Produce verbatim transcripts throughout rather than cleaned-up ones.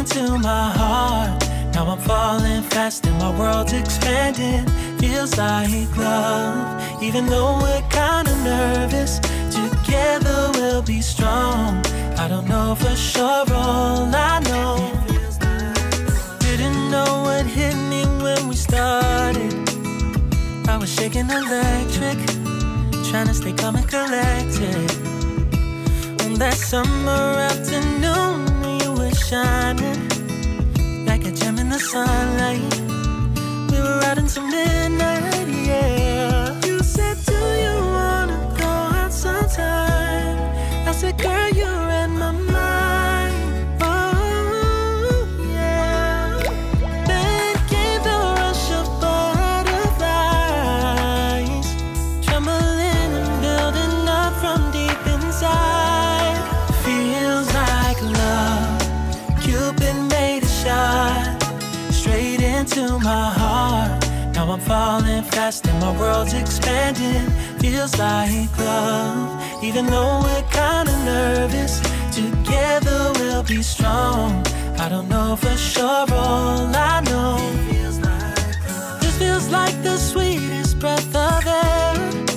into my heart. Now I'm falling fast and my world's expanding. Feels like love, even though we're kinda nervous. Together we'll be strong. I don't know for sure, all I know. Didn't know what hit me when we started. I was shaking electric, trying to stay calm and collected. On that summer afternoon, you were shining like a gem in the sunlight. We were out until midnight, yeah. You said, do you wanna go out sometime? I said, girl, you read my mind. Oh, yeah. Then came the rush of butterflies, trembling and building up from deep inside. Feels like love. Cupid made a shot straight into my heart. Now I'm falling fast and my world's expanding. Feels like love, even though we're kinda nervous. Together we'll be strong. I don't know for sure, all I know. This feels like the sweetest breath of air.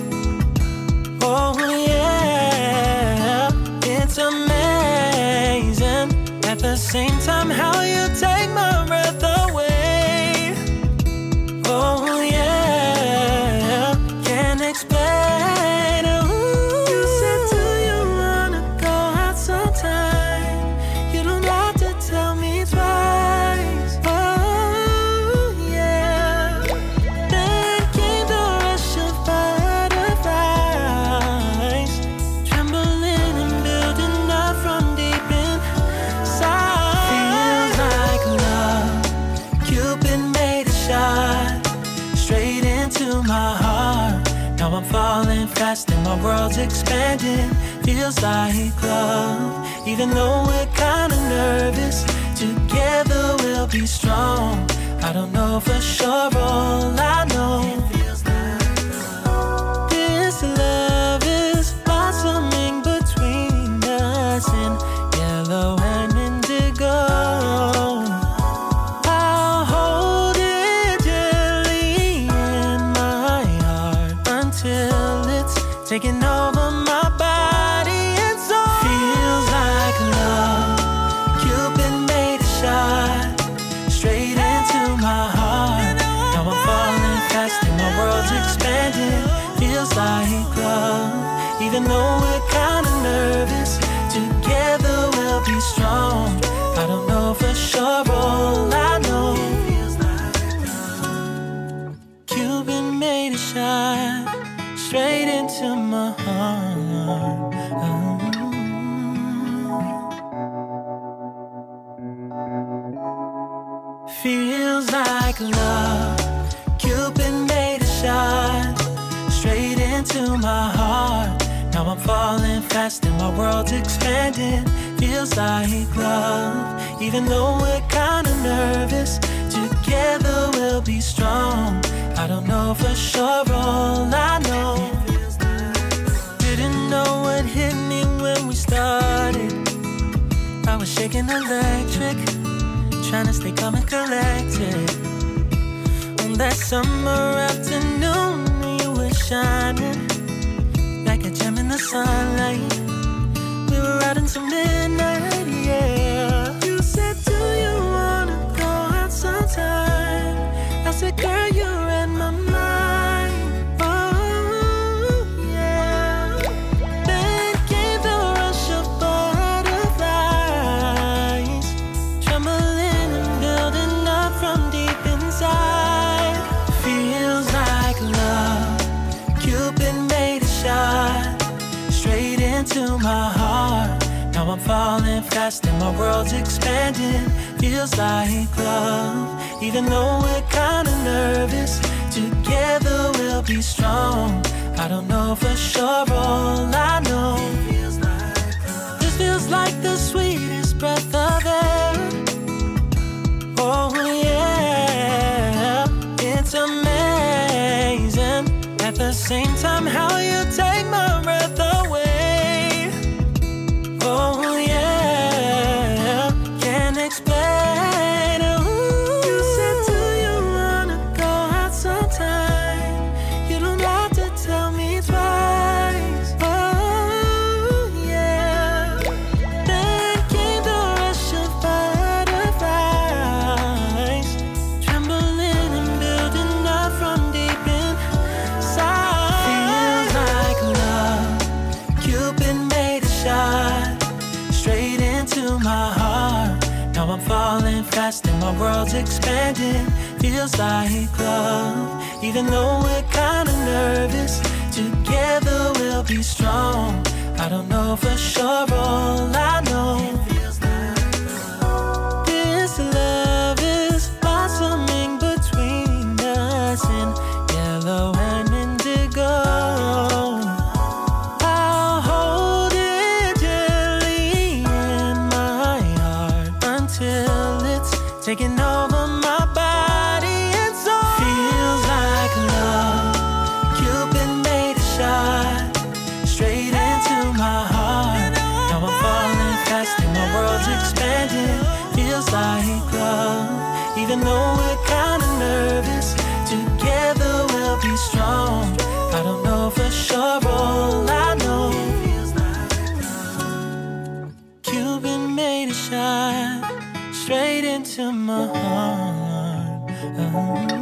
Oh yeah, it's amazing. At the same time, how you take my breath away. Oh yeah, can't explain. Ooh. You said, do you wanna go out sometime? You don't have to tell me twice. Oh yeah. Then came the rush of butterflies, trembling and building up from deep inside. Feels like love. Cupid made a shot straight into my heart. Now I'm falling fast and my world's expanding. Feels like love, even though we're kinda nervous. Together we'll be strong. I don't know for sure, all I know. This love is blossoming between us in yellow and indigo. I'll hold it gently in my heart until it's taking over my body and soul. Feels like love. Cupid made a shot straight into my heart. Now I'm falling fast and my world's expanding. Feels like love, even though we're kinda nervous. Together we'll be strong. I don't know for sure, all I know. Cupid made a shot straight into my heart. Oh. Feels like love. Cupid made a shot straight into my heart. Now I'm falling fast and my world's expanding. Feels like love, even though we're kinda nervous. Together we'll be strong. I don't know for sure, all I know. Didn't know what hit me when we started. I was shaking electric, trying to stay calm and collected. On that summer afternoon, you were shining like a gem in the sunlight. We were out until midnight, yeah. You said, do you wanna go out sometime? I said, girl, you read my mind. Oh yeah. Then came the rush of butterflies, trembling and building up from deep inside. Feels like love. Cupid made a shot straight into my heart. Now I'm falling fast and my world's expanding. Feels like love, even though we're kinda nervous. Together we'll be strong. I don't know for sure, all I know. This feels like the sweetest breath of air. Oh yeah, it's amazing. At the same time, how you take my breath away. Oh yeah, can't explain. falling fast and my world's expanding. Feels like love, even though we're kinda nervous. Together we'll be strong. I don't know for sure, all I know, this love is blossoming between us in yellow and indigo. I'll hold it gently in my heart until it's taking over my body and soul. Feels like love, Cupid made a shot straight into my heart. Now I'm falling fast and my world's expanding. Feels like love, even though we're kinda nervous. Together we'll be strong. I don't know for sure, all I know, Cupid made a shot straight into my heart. Oh.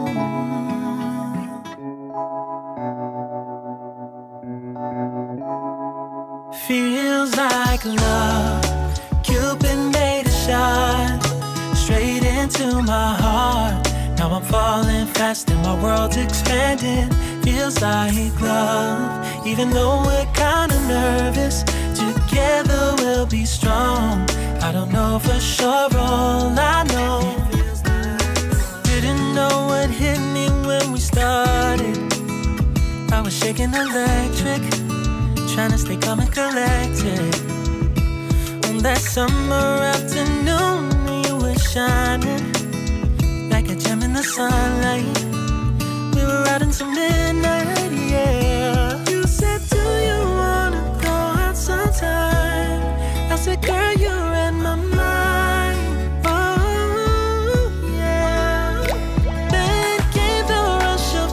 Feels like love, Cupid made a shot straight into my heart. Now I'm falling fast and my world's expanding. Feels like love, even though we're kinda nervous. Together we'll be strong. I don't know for sure, all I know, didn't know what hit me when we started. I was shaking electric, trying to stay calm and collected. On that summer afternoon, you were shining like a gem in the sunlight. We were out until midnight, yeah. You said, do you wanna go out sometime? I said, girl, you read my mind. Oh, yeah. Then came the rush of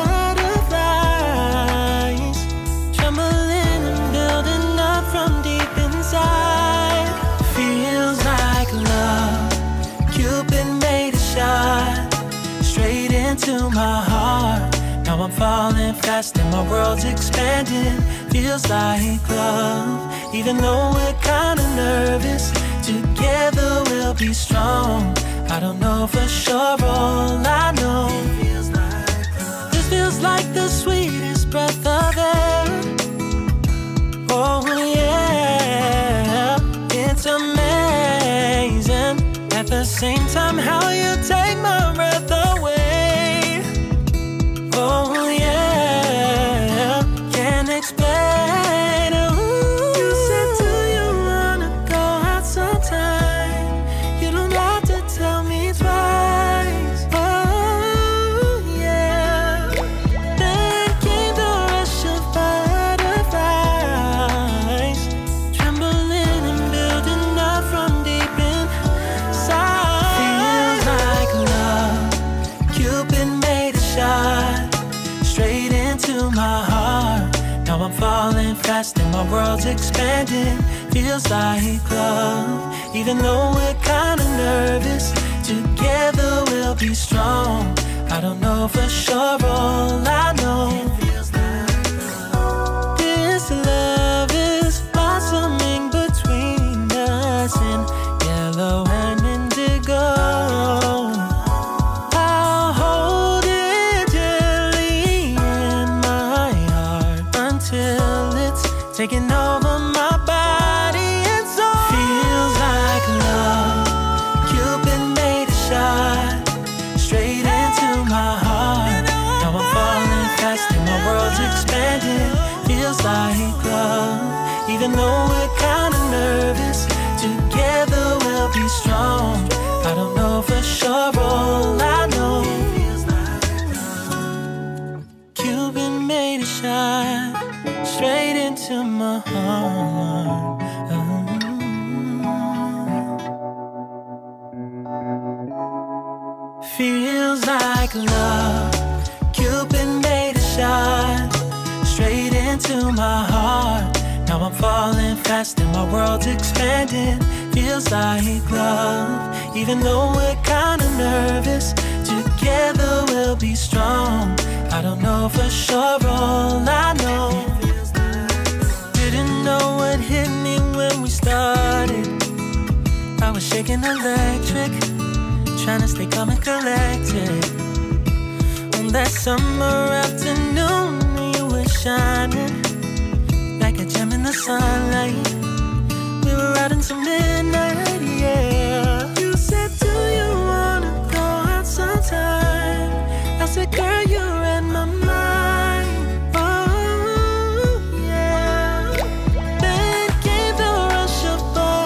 butterflies, trembling and building up from deep inside. Feels like love, Cupid made a shot straight into my heart. Now I'm falling fast and my world's expanding. Feels like love, even though we're kinda nervous. Together we'll be strong. I don't know for sure, all I know, this feels like the sweetest breath of air. Oh yeah, it's amazing. At the same time, how you take my breath away. Oh yeah, can't explain. Ooh. You said, do you wanna go out sometime? You don't have to tell me twice. Oh yeah. Then came the rush of butterflies, trembling and building up from deep inside. Feels like love, Cupid made a shot straight into my heart. Now I'm falling fast and my world's expanding. Feels like love, even though we're kinda nervous. Together we'll be strong. I don't know for sure, all I know, this love is blossoming between us in yellow and indigo. I'll hold it gently in my heart until it's taking over my body and soul. Feels like love, Cupid made a shot straight into my heart. Now I'm falling fast and my world's expanding. Feels like love, even though we're kinda nervous. Together we'll be strong. I don't know for sure, all I know, Cupid made a shot straight into my heart. Oh. Feels like love, Cupid made a shot straight into my heart. Now I'm falling fast and my world's expanding. Feels like love, even though we're kinda nervous. Together we'll be strong. I don't know for sure, all I know, didn't know what hit me when we started. I was shaking electric, trying to stay calm and collected. On that summer afternoon, you were shining like a gem in the sunlight. We were out until midnight, yeah. You said, do you wanna go out sometime? I said, girl, you read my mind. Oh, yeah. Then came the rush of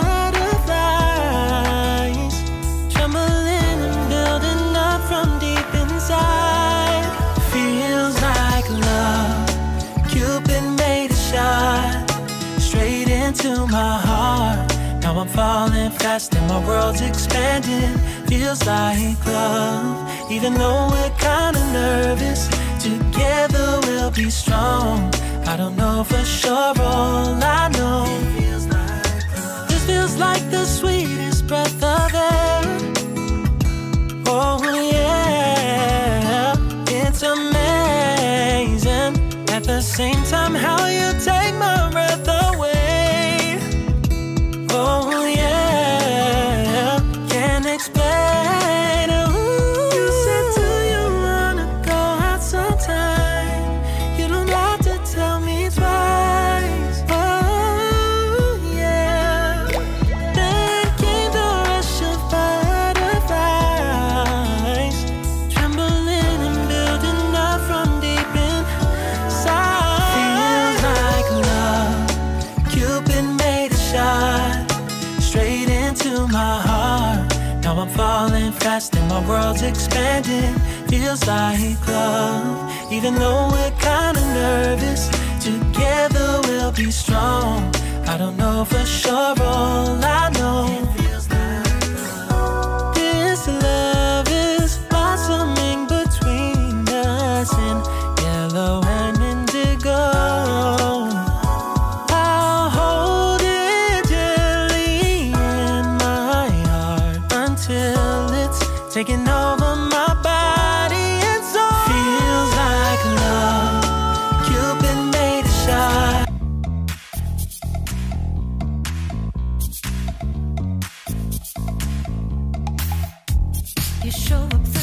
butterflies, trembling and building up from deep inside. Feels like love. Cupid made a shot straight into my heart. Now I'm falling fast and my world's expanding. Feels like love. Even though we're kinda nervous, together we'll be strong. I don't know for sure, all I know, this feels like the sweetest breath of air. Oh yeah, it's amazing. At the same time, how you take my breath away. Oh yeah, can't explain. Ooh. You said, do you wanna go out sometime? You don't have to tell me twice. Oh yeah. Then came the rush of butterflies, trembling and building up from deep inside. Feels like love. Cupid made a shot straight into my heart. Now I'm falling fast and my world's expanding. Feels like love. Even though we're kinda nervous, together we'll be strong. I don't know for sure, all I know, this love is blossoming between us in yellow and indigo. I'll hold it gently in my heart until it's taking over my body and soul. Feels like love. Cupid made a shot. You show up.